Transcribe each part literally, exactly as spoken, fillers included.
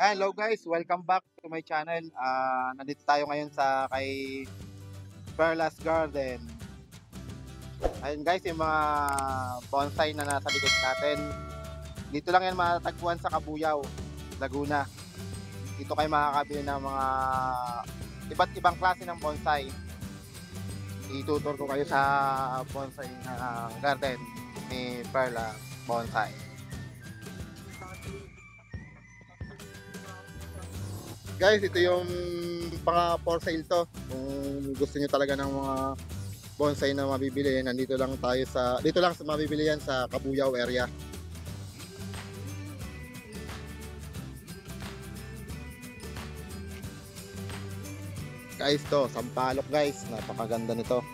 Hello guys, welcome back to my channel. Ah, nandito tayo ngayon sa kay Perlas Garden. Ayun guys, yung mga bonsai na nasa likod natin. Dito lang yan matatagpuan sa Cabuyao, Laguna. Dito kayo makakabili ng mga iba't ibang klase ng bonsai. Itutur ko kayo sa bonsai na garden ni Perla Bonsai. Guys, ito yung mga for sale to. Kung gusto niyo talaga ng mga bonsai na mabibili, nandito lang tayo sa dito lang sa mabibili yan sa Cabuyao area. Guys, to sampalok guys, napakaganda nito.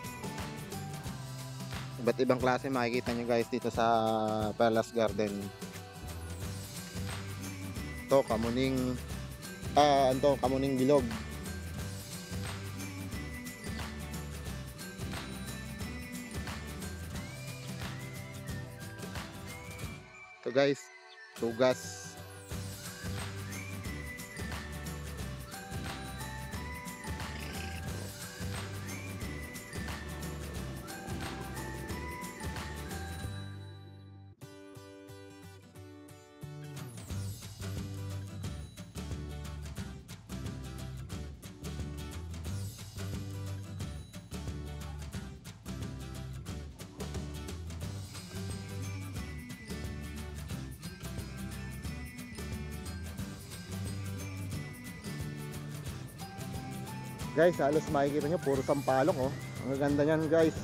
Iba't ibang klase makikita nyo guys dito sa Perlas Garden. To kamuning ah, ano to, kamuning bilog. To guys, tugas. Guys, halos makikita nyo puro sampalok oh. Ang ganda nyan guys.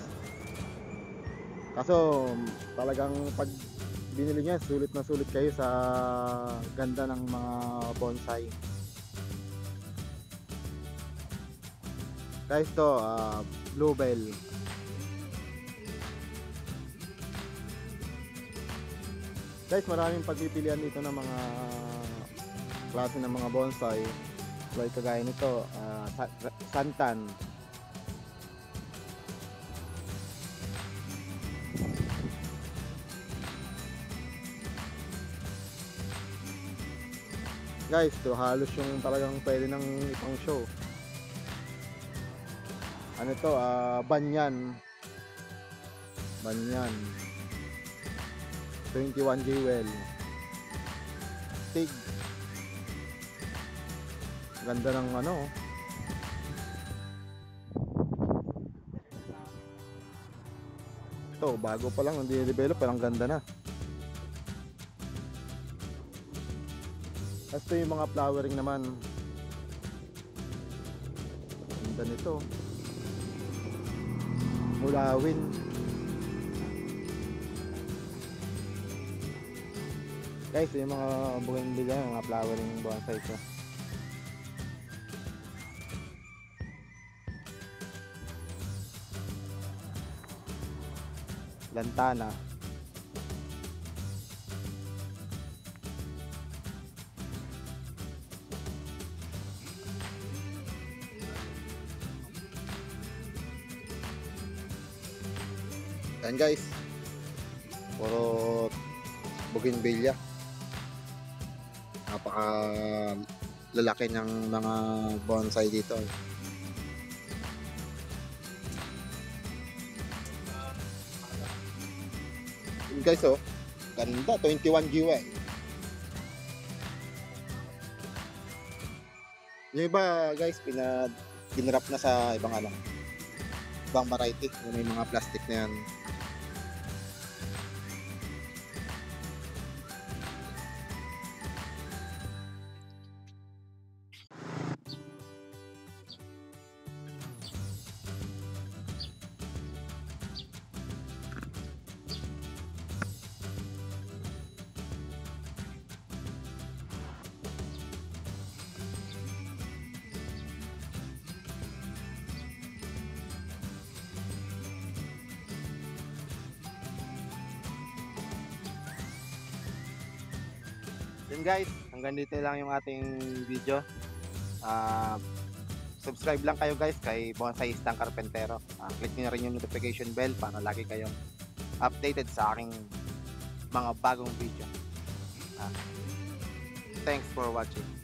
Kaso talagang pag binili nyo, sulit na sulit kayo sa ganda ng mga bonsai. Guys, to uh, bluebell. Guys, maraming pagpipilian dito ng mga klase ng mga bonsai. Like kagaya nito, uh, santan. Guys, to halos yung talagang pwede nang ipang show. Ano to, uh, banyan. Banyan. twenty-one jewel. Tig. Ganda ng ano. Ito, bago pa lang, hindi develop, pero ang ganda na. Tapos ito yung mga flowering naman. Ganda nito. Mulawin. Guys, ito yung mga bougainvillea, mga flowering bonsai ko. Lantana. Yan guys, puro bougainvillea. Napaka lalaki ng mga bonsai dito. Guys, oh, ganda, twenty-one jewel. Yung iba guys, pina binrap na sa ibang ano, ibang variety, yung may mga plastic na yan. Yun guys, hanggang dito lang yung ating video. uh, Subscribe lang kayo guys kay Bonsaistang Carpentero. uh, Click nyo na rin yung notification bell para lagi kayong updated sa aking mga bagong video. uh, Thanks for watching.